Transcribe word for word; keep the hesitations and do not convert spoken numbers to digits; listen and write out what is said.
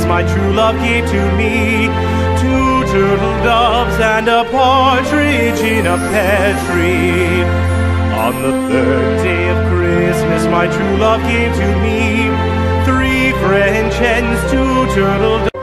my true love gave to me. Two turtle doves and a partridge in a pear tree. On the third day of Christmas, my true love gave to me three French hens, two turtle doves.